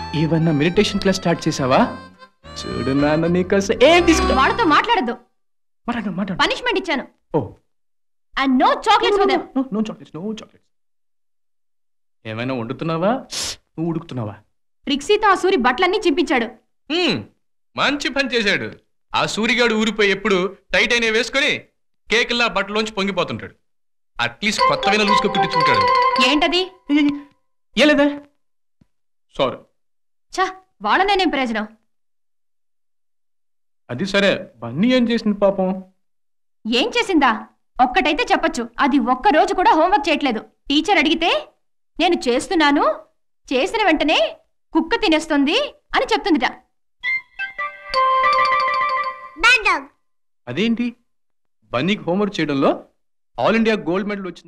ఏమన్నా meditation class start చేసావా? చూడు నాన్న నీకోసం ఏం తీసుకుంటా. వాడితో మాట్లాడద్దు. పనిష్మెంట్ ఇచ్చాను. Oh and no chocolates for them. No chocolates, no chocolates. ఏమైనా వండుతున్నావా? నువ్వు ఉడుకుతున్నావా? రిక్సీతో ఆ సూరి బట్టలన్నీ చింపించాడు. మంచి పని చేశాడు. ఆ సూరిగాడు ఊరిపోయి ఎప్పుడు టైట్ అయినా వేసుకొని కేకుల్లా బట్టలోంచి పొంగిపోతుంటాడు. అట్లీస్ట్ కొత్తమైన లూసుకు కుట్టించుకుంటాడు. ఏంటది? ఏ లేదా? సారీ. చా వాళ్ళనేనేం ప్రయోజనం? అది సరే, బన్నీ ఏం చేసింది పాపం? ఏం చేసిందా? ఒక్కటైతే చెప్పొచ్చు, అది ఒక్క రోజు కూడా హోంవర్క్ చేయట్లేదు. టీచర్ అడిగితే నేను చేస్తున్నాను, చేసిన వెంటనే కుక్క తినేస్తుంది అని చెప్తుందిట. అదేంటి, బన్నీకి హోంవర్క్ చేయడంలో ఆల్ ఇండియా గోల్డ్ మెడల్ వచ్చింది.